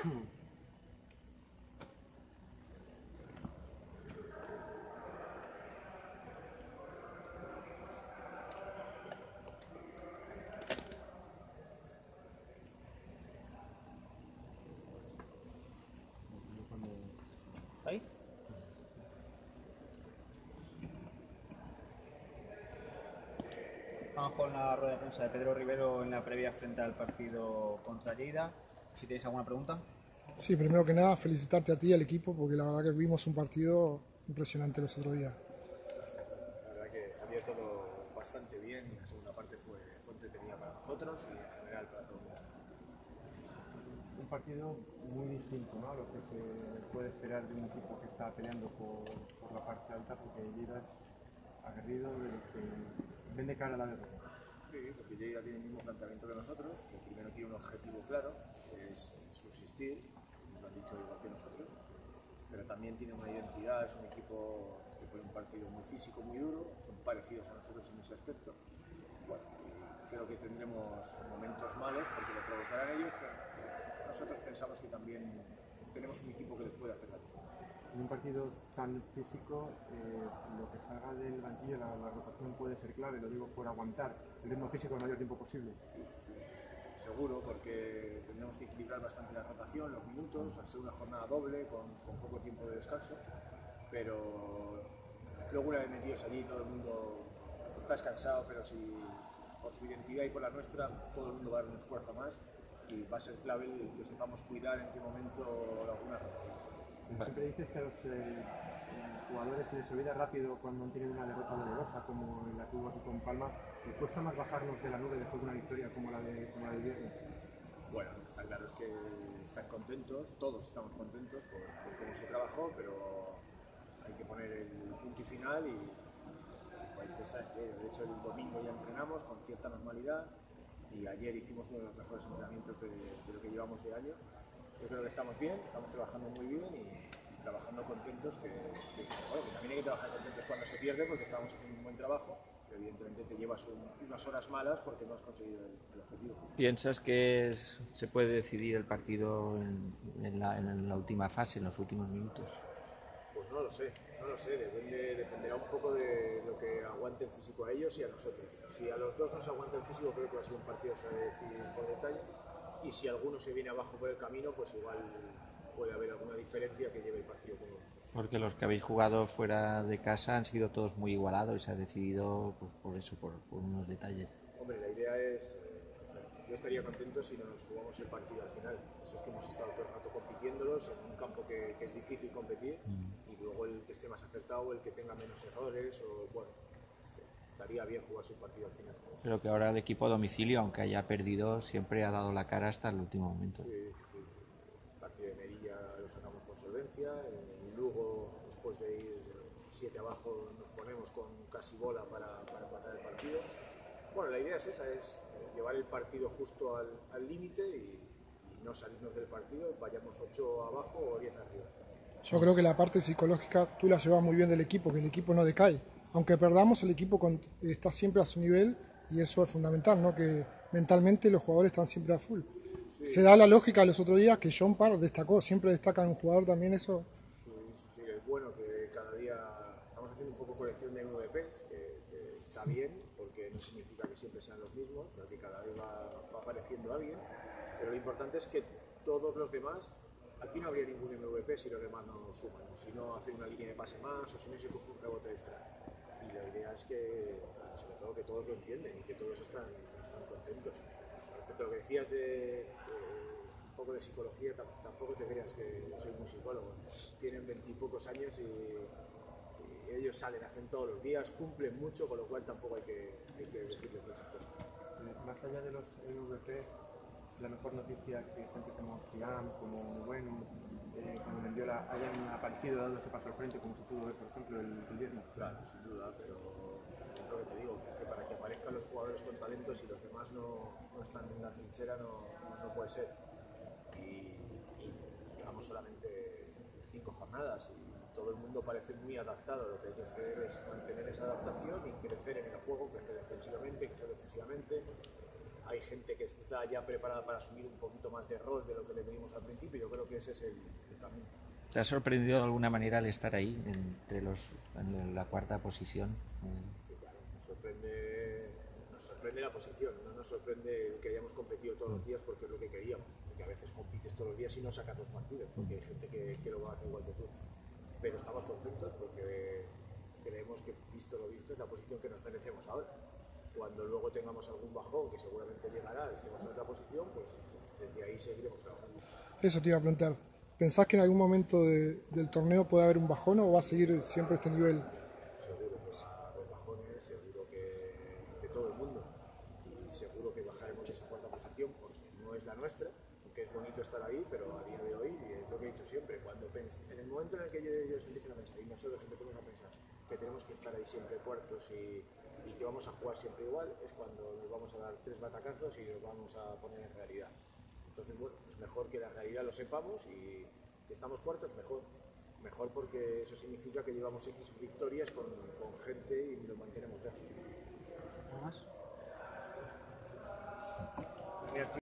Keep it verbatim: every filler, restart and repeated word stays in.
¿Ahí? Vamos con la rueda de prensa de Pedro Rivero en la previa frente al partido contra Lleida. Si tenéis alguna pregunta. Sí, primero que nada, felicitarte a ti y al equipo, porque la verdad que vimos un partido impresionante los otros días. La verdad que salió todo bastante bien y la segunda parte fue, fue entretenida para nosotros y en general para todo el mundo. Un partido muy distinto, ¿no?, a lo que se puede esperar de un equipo que está peleando por, por la parte alta, porque Lleida es aguerrido, de lo que vende cara a la derrota. Sí, porque Lleida tiene el mismo planteamiento que nosotros, que primero tiene un objetivo claro, que es subsistir, lo han dicho igual que nosotros, pero también tiene una identidad, es un equipo que pone un partido muy físico, muy duro, son parecidos a nosotros en ese aspecto. Bueno, creo que tendremos momentos malos porque lo provocarán ellos, pero nosotros pensamos que también tenemos un equipo que les puede hacer daño. En un partido tan físico, eh, lo que salga del banquillo, la, la rotación puede ser clave, lo digo por aguantar el ritmo físico el mayor tiempo posible. Sí, sí, sí. Seguro, porque tendremos que equilibrar bastante la rotación, los minutos, al ser una jornada doble, con, con poco tiempo de descanso, pero luego una vez metidos allí todo el mundo está descansado, pero si por su identidad y por la nuestra, todo el mundo va a dar un esfuerzo más y va a ser clave el que sepamos cuidar en qué momento alguna rotación. Siempre dices que a los eh, jugadores se les olvida rápido cuando han tenido una derrota dolorosa, como la que hubo aquí con Palma. ¿Les cuesta más bajarnos de la nube después de una victoria como la de, como la de viernes? Bueno, está claro es que están contentos, todos estamos contentos por, por cómo se trabajó, pero hay que poner el punto y final y, y hay que pensar que de hecho el domingo ya entrenamos con cierta normalidad y ayer hicimos uno de los mejores entrenamientos de, de lo que llevamos de año. Yo creo que estamos bien, estamos trabajando muy bien y, y trabajando contentos, que, que, bueno, que también hay que trabajar contentos cuando se pierde porque estamos haciendo un buen trabajo, pero evidentemente te llevas un, unas horas malas porque no has conseguido el, el objetivo. ¿Piensas que es, se puede decidir el partido en, en, la, en la última fase, en los últimos minutos? Pues no lo sé, no lo sé, depende, dependerá un poco de lo que aguante el físico a ellos y a nosotros. Si a los dos nos aguanta el físico, creo que va a ser un partido que se va a decidir por detalle. Y si alguno se viene abajo por el camino, pues igual puede haber alguna diferencia que lleve el partido como. Porque los que habéis jugado fuera de casa han sido todos muy igualados y se ha decidido pues, por eso, por, por unos detalles. Hombre, la idea es, yo estaría contento si nos jugamos el partido al final. Eso es que hemos estado todo el rato compitiéndolos en un campo que, que es difícil competir mm. y luego el que esté más acertado, el que tenga menos errores, o bueno, estaría bien jugarse un partido al final. Pero que ahora el equipo a domicilio, aunque haya perdido, siempre ha dado la cara hasta el último momento. Sí, sí, sí. El partido de Melilla lo sacamos con solvencia, en Lugo, después de ir siete abajo, nos ponemos con casi bola para, para empatar el partido. Bueno, la idea es esa, es llevar el partido justo al límite y, y no salirnos del partido, vayamos ocho abajo o diez arriba. Yo creo que la parte psicológica tú la llevas muy bien del equipo, que el equipo no decae. Aunque perdamos, el equipo con, está siempre a su nivel y eso es fundamental, ¿no? Que mentalmente los jugadores están siempre a full. Sí. Se da la lógica los otros días que John Parr destacó, siempre destaca en un jugador también eso. Sí, sí, sí, es bueno que cada día estamos haciendo un poco colección de M V Pes, que, que está bien, porque no significa que siempre sean los mismos, o sea, que cada vez va, va apareciendo alguien, pero lo importante es que todos los demás, aquí no habría ningún M V P si los demás no suman, si no hacen una línea de pase más o si no se coge un rebote extra. Y la idea es que, sobre todo, que todos lo entienden y que todos están, están contentos. Respecto a lo que decías de, de un poco de psicología, tampoco te creas que soy muy psicólogo. Tienen veintipocos años y, y ellos salen, hacen todos los días, cumplen mucho, con lo cual tampoco hay que, hay que decirles muchas cosas. Más allá de los M V P, la mejor noticia que gente como Cian, como Bueno, eh, como Mendiola hayan aparecido dando ese paso al frente, como se pudo ver, por ejemplo, el, el viernes. Claro, sin duda, pero es lo que te digo, que para que aparezcan los jugadores con talentos y los demás no, no están en la trinchera no, no puede ser. Y, y llevamos solamente cinco jornadas y todo el mundo parece muy adaptado. Lo que hay que hacer es mantener esa adaptación y crecer en el juego, crecer defensivamente, crecer defensivamente. hay gente que está ya preparada para asumir un poquito más de rol de lo que le pedimos al principio. Yo creo que ese es el, el camino. ¿Te ha sorprendido de alguna manera el estar ahí, entre los, en la cuarta posición? Sí, claro, nos sorprende, nos sorprende la posición, no nos sorprende el que hayamos competido todos los días porque es lo que queríamos, porque a veces compites todos los días y no sacas los partidos, porque hay gente que, que lo va a hacer igual que tú. Pero estamos contentos porque creemos que, visto lo visto, es la posición que nos merecemos ahora. Cuando luego tengamos algún bajón, que seguramente llegará, estemos en otra posición, pues desde ahí seguiremos trabajando. Eso te iba a preguntar. ¿Pensás que en algún momento de, del torneo puede haber un bajón o va a seguir siempre este nivel? Seguro que va a haber bajones, seguro que de todo el mundo. Y seguro que bajaremos de esa cuarta posición porque no es la nuestra, porque es bonito estar ahí, pero a día de hoy, y es lo que he dicho siempre, cuando pens en el momento en el que ellos empiecen a pensar, y nosotros empecemos a pensar que tenemos que estar ahí siempre cuartos y, y que vamos a jugar siempre igual, es cuando nos vamos a dar tres batacazos y nos vamos a poner en realidad. Entonces, bueno, es mejor que la realidad lo sepamos y que estamos cuartos, mejor. Mejor porque eso significa que llevamos X victorias con, con gente y lo mantenemos lejos. ¿Nada más?